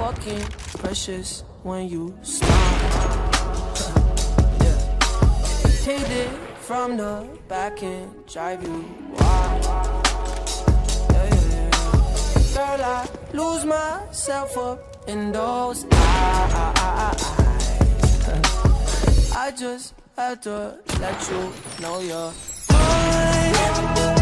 fucking precious when you smile. Yeah. Hit it from the back and drive you wild. Yeah, yeah, yeah. Girl, I lose myself up in those eyes. I just had to let you know you're mine.